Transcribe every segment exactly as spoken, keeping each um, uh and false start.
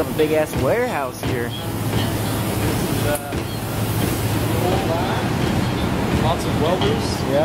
up a big ass warehouse here. This is uh, old line. Lots of welders. Yeah.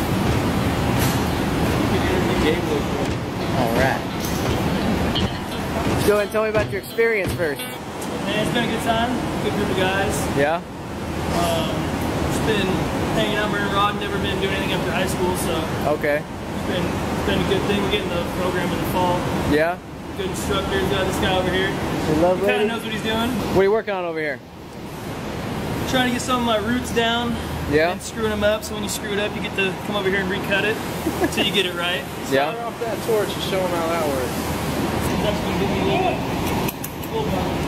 You can enter the game real quick. Alright. Go ahead and tell me about your experience first. Man, it's been a good time. Good group of guys. Yeah? Um, just been hanging out, burning rod, never been doing anything after high school, so Okay. it's been, it's been a good thing. We're getting the program in the fall. Yeah? Good instructors. Got this guy over here. You love He kind lady? of knows what he's doing. What are you working on over here? Trying to get some of my roots down. Yeah? And screwing them up, so when you screw it up, you get to come over here and recut it until you get it right. Yeah? Fire off that torch and show them how that works. That's gonna give me a little, little bump.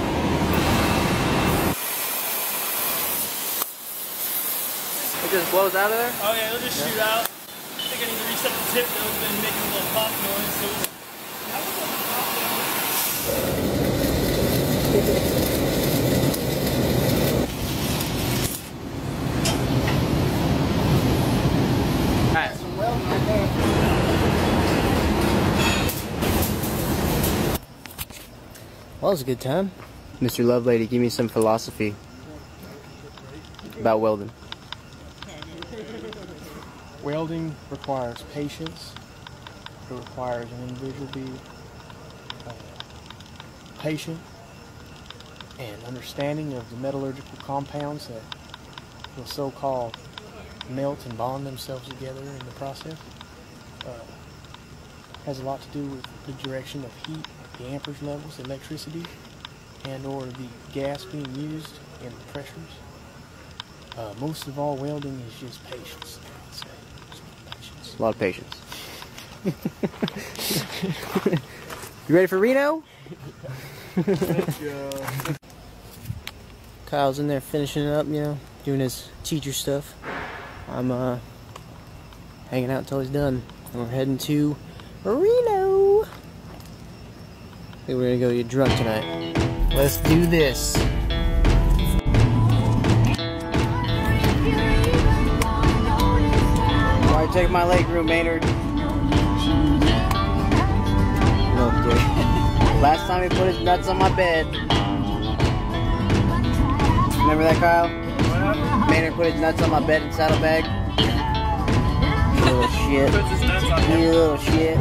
It just blows out of there? Oh yeah, it'll just shoot out. I think I need to reset the tip though. It's been making a little pop noise. So that was a pop Alright. Well, it was a good time. Mister Lovelady, give me some philosophy about welding. Welding requires patience. It requires an individual to be uh, patient and understanding of the metallurgical compounds that will so-called melt and bond themselves together in the process. Uh, has a lot to do with the direction of heat, the amperage levels, electricity, and or the gas being used in the pressures. Uh, most of all, welding is just patience. I would say. Patience. A lot of patience. You ready for Reno? Kyle's in there finishing it up, you know, doing his teacher stuff. I'm uh, hanging out until he's done. And we're heading to Reno. I think we're gonna go get drunk tonight. Let's do this. Why you taking my leg room, Maynard? No, dude. Last time he put his nuts on my bed. Remember that, Kyle? Maynard put his nuts on my bed in saddlebag. You little shit. You little shit.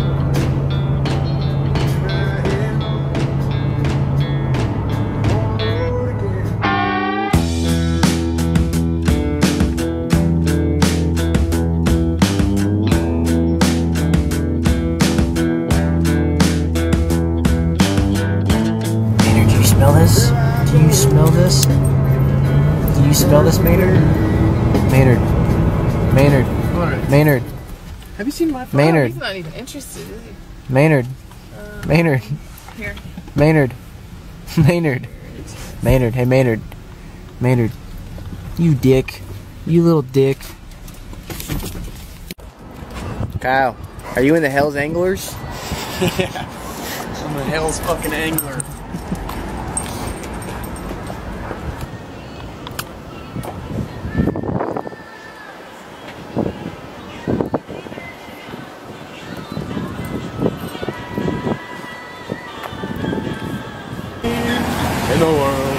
Maynard, do you smell this? Do you smell this? Do you smell this, Maynard? Maynard. Maynard. Alright. Maynard. Have you seen my phone? Maynard. He's not even interested, is he? Maynard. Uh, Maynard. Here. Maynard. Maynard. Maynard. Hey, Maynard. Maynard. You dick. You little dick. Kyle, are you in the Hell's Anglers? Yeah. I'm a Hell's fucking angler. In the world.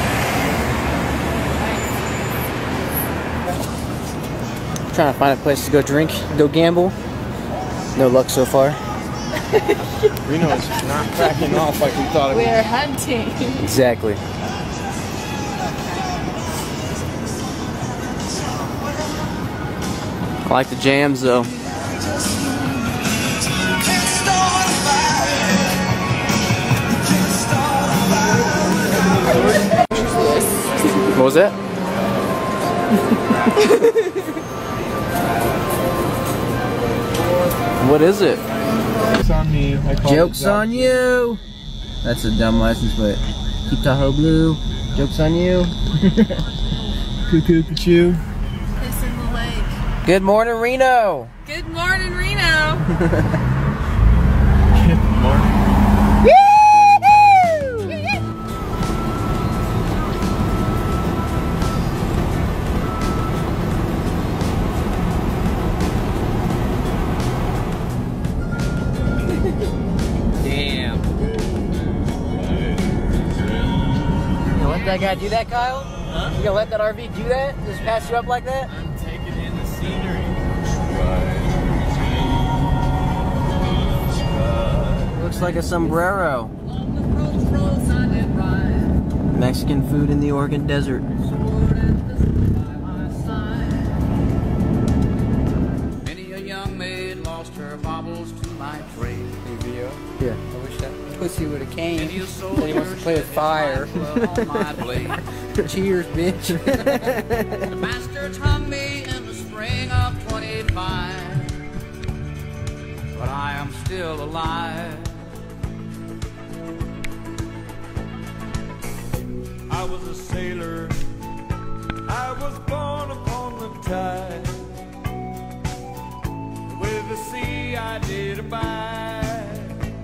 Trying to find a place to go drink, go gamble. No luck so far. Reno is not cracking off like we thought it would. We're hunting. Exactly. I like the jams though. What was that? What is it? Joke's on me. I call Joke's it on you! That's a dumb license plate. Keep Tahoe blue. Joke's on you. Cuckoo, cuckoo. Piss in the lake. Good morning, Reno! Good morning, Reno. Good morning. Damn. gotta do that, Kyle? Huh? You gonna let that R V do that? Just pass you up like that? I'm taking in the scenery. Looks like a sombrero. Mexican food in the Oregon desert. Many a young maid lost her baubles to my trade. Video. Yeah. I wish that pussy would have came. Many a Then he wants to soldier play with fire. on my blade. Cheers, bitch. The bastards hung me in the spring of twenty-five, but I am still alive. I was a sailor, I was born upon the tide. With the sea I did abide.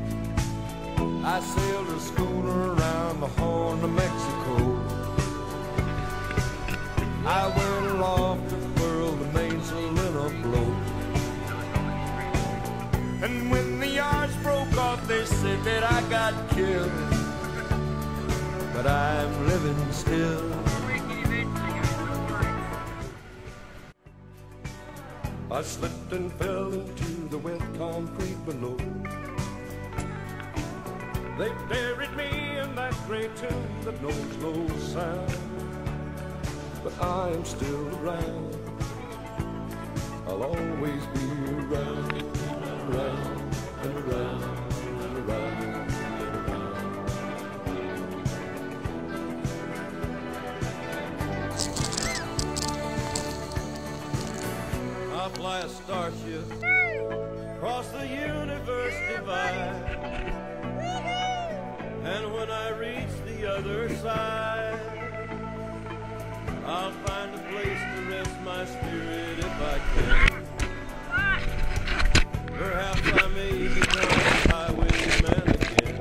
I sailed a schooner around the Horn of Mexico. I went aloft to furl the mainsail in a blow. And when the yards broke off, they said that I got killed. But I'm living still. I slipped and fell into the wet concrete below. They buried me in that great tomb that knows no sound. But I am still around. I'll always be around, around, and around, and around. I'll fly a starship across the universe divide, and when I reach the other side, I'll find a place to rest my spirit if I can. Perhaps I may become a highwayman again,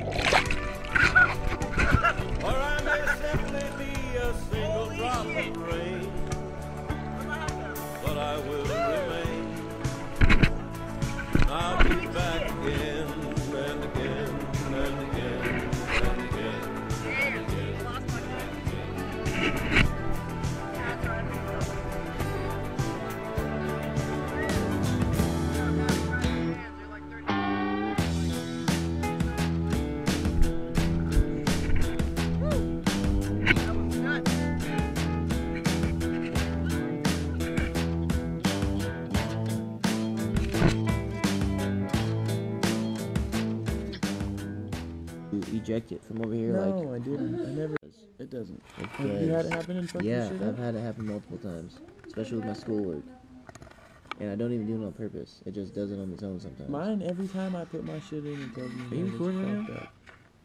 or I may simply be a single drop of rain. But I will remain. I'll be back again and again and again and again and again. You eject it from over here, No, like. I didn't. I never. It doesn't. It Have you had it happen in fucking Yeah, shit? I've had it happen multiple times, especially with my schoolwork. And I don't even do it on purpose. It just does it on its own sometimes. Mine, every time I put my shit in, it tells me. Are you that it's recording right fucked up.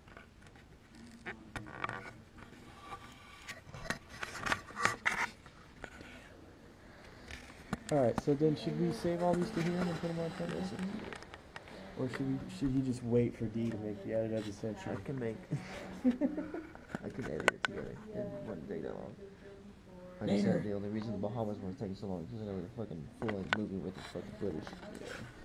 Alright, so then should we save all these to here and put them on purpose? Or should we, should he just wait for D to make the edit of the century? I can make. I can edit it together. It wouldn't take that long. Like I said, the only reason the Bahamas were taking so long is because they were the fucking full-length movie with the fucking footage.